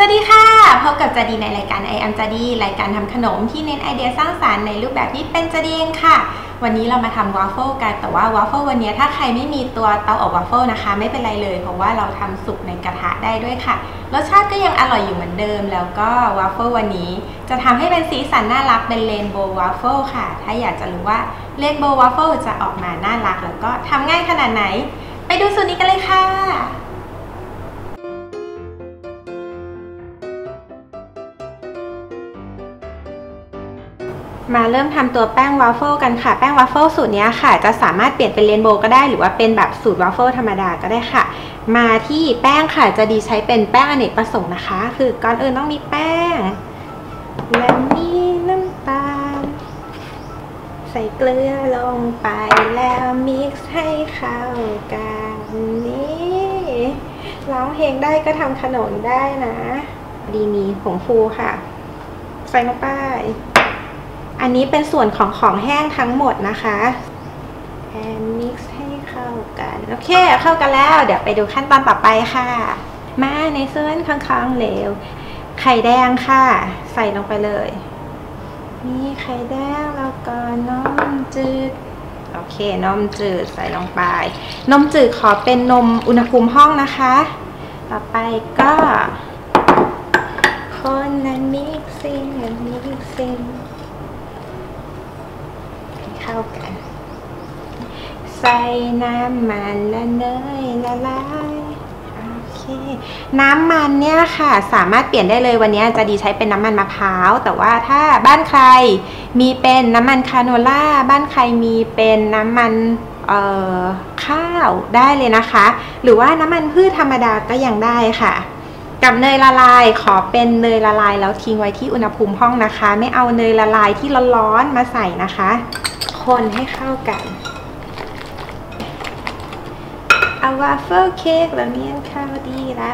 ดีค่ะพบกับจดีในรายการ I am จดีรายการทำขนมที่เน้นไอเดียสร้างสรรค์ในรูปแบบที่เป็นจดีเองค่ะวันนี้เรามาทำวาฟเฟิลกันแต่ว่าวาฟเฟิลวันนี้ถ้าใครไม่มีตัวเตาอบวาฟเฟิลนะคะไม่เป็นไรเลยเพราะว่าเราทำสุกในกระทะได้ด้วยค่ะรสชาติก็ยังอร่อยอยู่เหมือนเดิมแล้วก็วาฟเฟิลวันนี้จะทำให้เป็นสีสันน่ารักเป็นเรนโบว์วาฟเฟิลค่ะถ้าอยากจะรู้ว่าเรนโบว์วาฟเฟิลจะออกมาน่ารักแล้วก็ทำง่ายขนาดไหนไปดูสูตรนี้กันเลยค่ะมาเริ่มทำตัวแป้งวาฟเฟิลกันค่ะแป้งวาฟเฟิลสูตรนี้ค่ะจะสามารถเปลี่ยนเป็นเรนโบว์ก็ได้หรือว่าเป็นแบบสูตรวาฟเฟิลธรรมดาก็ได้ค่ะมาที่แป้งค่ะจะดีใช้เป็นแป้งอเนกประสงค์นะคะคือก่อนอื่นต้องมีแป้งและมีน้ำตาลใส่เกลือลงไปแล้วมิกซ์ให้เข้ากันนี่ร้องเพลงได้ก็ทำขนมได้นะดีมีผงฟูค่ะใส่ลงไปอันนี้เป็นส่วนของแห้งทั้งหมดนะคะแอนมิกซ์ให้เข้ากันโอเคเข้ากันแล้วเดี๋ยวไปดูขั้นตอนต่อไปค่ะมาในส่วนข้างๆเหลวไข่แดงค่ะใส่ลงไปเลยนี่ไข่แดงแล้วก็นมจืดโอเคนมจืดใส่ลงไปนมจืดขอเป็นนมอุณหภูมิห้องนะคะต่อไปก็คนนั้นมิกซิ่งเข้ากันใส่น้ำมันและเนยละลายโอเคน้ำมันเนี่ยค่ะสามารถเปลี่ยนได้เลยวันนี้จะดีใช้เป็นน้ำมันมะพร้าวแต่ว่าถ้าบ้านใครมีเป็นน้ำมันคาโนล่าบ้านใครมีเป็นน้ำมันข้าวได้เลยนะคะหรือว่าน้ำมันพืชธรรมดาก็ยังได้ค่ะกับเนยละลายขอเป็นเนยละลายแล้วทิ้งไว้ที่อุณหภูมิห้องนะคะไม่เอาเนยละลายที่ร้อนๆมาใส่นะคะคนให้เข้ากันเอาวาฟเฟิลเค้กแล้วเนี่ยเข้าดีละ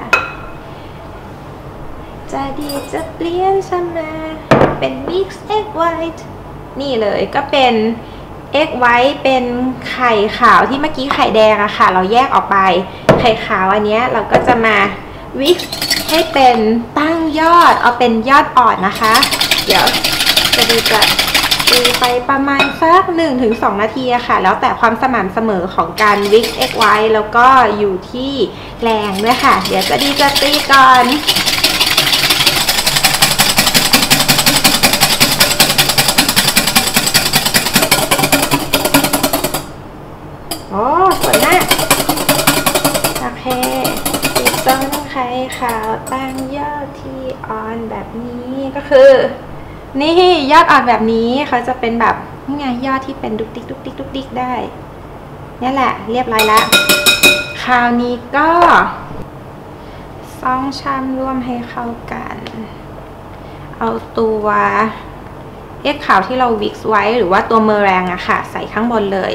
จะดีจะเปลี่ยนสมาเป็น mix egg white นี่เลยก็เป็น egg white เป็นไข่ขาวที่เมื่อกี้ไข่แดงอะค่ะเราแยกออกไปไข่ขาวอันนี้เราก็จะมา mix ให้เป็นตั้งยอดเอาเป็นยอดอ่อนนะคะเดี๋ยวจะดีจะตีไปประมาณสัก 1-2 นาทีอะค่ะแล้วแต่ความสม่ำเสมอของการวิกเอ็กไว้แล้วก็อยู่ที่แรงด้วยค่ะเดี๋ยวจะดีจะตีก่อนโอ้สวยมากโอเคตีต้นไข่ขาวตั้งยอดที่อ่อนแบบนี้ก็คือนี่ยอดอ่อนแบบนี้เขาจะเป็นแบบนี่ไงยอดที่เป็นดุกดิกได้นี่แหละเรียบร้อยแล้วคราวนี้ก็2 ชามร่วมให้เข้ากันเอาตัวเอ็กขาวที่เราวิกซ์ไว้หรือว่าตัวเมอแรงอะค่ะใส่ข้างบนเลย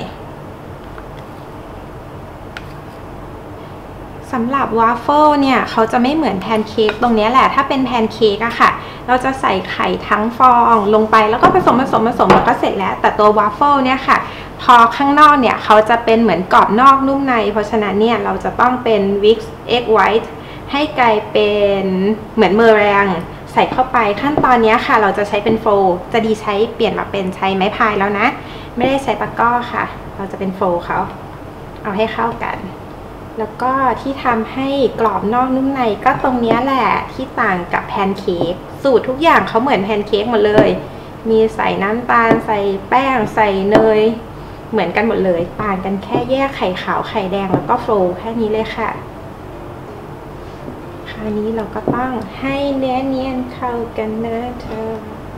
สำหรับวาฟเฟิลเนี่ยเขาจะไม่เหมือนแพนเค้กตรงนี้แหละถ้าเป็นแพนเค้กอะค่ะเราจะใส่ไข่ทั้งฟองลงไปแล้วก็ผสมแล้วก็เสร็จแล้วแต่ตัววาฟเฟิลเนี่ยค่ะพอข้างนอกเนี่ยเขาจะเป็นเหมือนกรอบนอกนุ่มในเพราะฉะนั้นเนี่ยเราจะต้องเป็นวิกซ์เอ็กไวท์ให้กลายเป็นเหมือนเมอแรงใส่เข้าไปขั้นตอนนี้ค่ะเราจะใช้เป็นโฟลจะดีใช้เปลี่ยนมาเป็นใช้ไม้พายแล้วนะไม่ได้ใช้ตะกร้อค่ะเราจะเป็นโฟลเขาเอาให้เข้ากันแล้วก็ที่ทำให้กรอบนอกนุ่มในก็ตรงนี้แหละที่ต่างกับแพนเค้กสูตรทุกอย่างเขาเหมือนแพนเค้กหมดเลยมีใส่น้ำตาลใส่แป้งใส่เนยเหมือนกันหมดเลยต่างกันแค่แยกไข่ขาวไข่แดงแล้วก็โฟลแค่นี้เลยค่ะคราวนี้เราก็ต้องให้เนื้อเนียนเข้ากันนะเธอ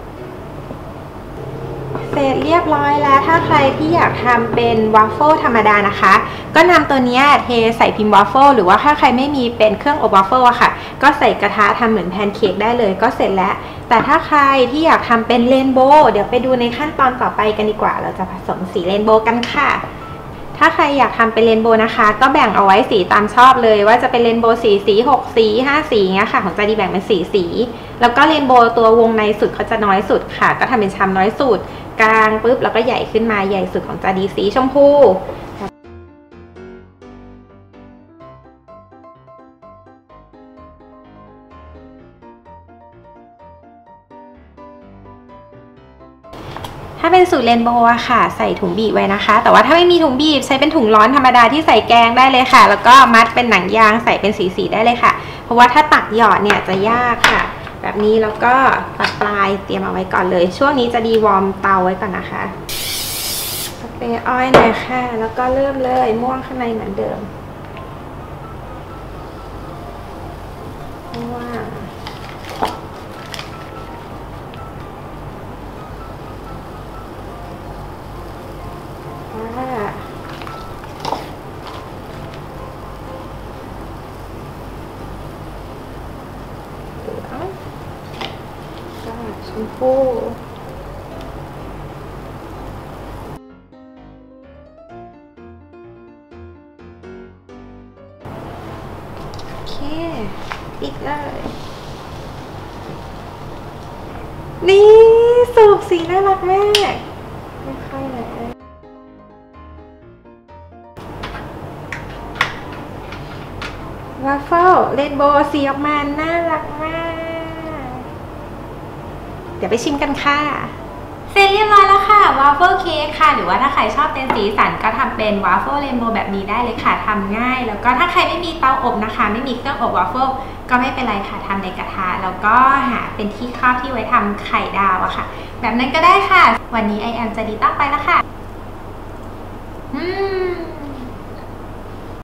เสร็จเรียบร้อยแล้วถ้าใครที่อยากทำเป็นวาฟเฟิลธรรมดานะคะก็นำตัวนี้เทใส่พิมพ์วาฟเฟิลหรือว่าถ้าใครไม่มีเป็นเครื่องอบวาฟเฟิลอะค่ะก็ใส่กระทะทำเหมือนแพนเค้กได้เลยก็เสร็จแล้วแต่ถ้าใครที่อยากทำเป็นเรนโบว์เดี๋ยวไปดูในขั้นตอนต่อไปกันดีกว่าเราจะผสมสีเรนโบว์กันค่ะถ้าใครอยากทำเป็นเรนโบว์นะคะก็แบ่งเอาไว้สีตามชอบเลยว่าจะเป็นเรนโบว์4 สี6 สี5 สีเงี้ยค่ะของจดีแบ่งเป็น4 สีแล้วก็เรนโบว์ตัววงในสุดเขาจะน้อยสุดค่ะก็ทำเป็นชามน้อยสุดกลางปุ๊บแล้วก็ใหญ่ขึ้นมาใหญ่สุดของจดีสีชมพูถ้าเป็นสูตรเรนโบว์อะค่ะใส่ถุงบีบไว้นะคะ แต่ว่าถ้าไม่มีถุงบีบใช้เป็นถุงร้อนธรรมดาที่ใส่แกงได้เลยค่ะแล้วก็มัดเป็นหนังยางใส่เป็นสีๆได้เลยค่ะเพราะว่าถ้าตักหยอดเนี่ยจะยากค่ะแบบนี้แล้วก็ตัดปลายเตรียมเอาไว้ก่อนเลยช่วงนี้จะดีวอร์มเตาไว้ก่อนนะคะสเปรย์ออยล์หน่อยค่ะแล้วก็เริ่มเลยม่วงข้างในเหมือนเดิมม่วงชมพูโอเคอีกเลยนี่สูบสีน่ารักมากไม่ค่อยเลยวาฟเฟิลเรนโบว์สีออกมาน่ารักมากเดี๋ยวไปชิมกันค่ะเสร็จเรียบร้อยแล้วค่ะวาฟเฟิลเค้กค่ะหรือว่าถ้าใครชอบเป็นสีสันก็ทำเป็นวาฟเฟิลเรนโบว์แบบนี้ได้เลยค่ะทำง่ายแล้วก็ถ้าใครไม่มีเตาอบนะคะไม่มีเครื่องอบวาฟเฟิลก็ไม่เป็นไรค่ะทำในกระทะแล้วก็หาเป็นที่ครอบที่ไว้ทำไข่ดาวอะค่ะแบบนั้นก็ได้ค่ะวันนี้ไอแอมจะดีต้าไปแล้วค่ะ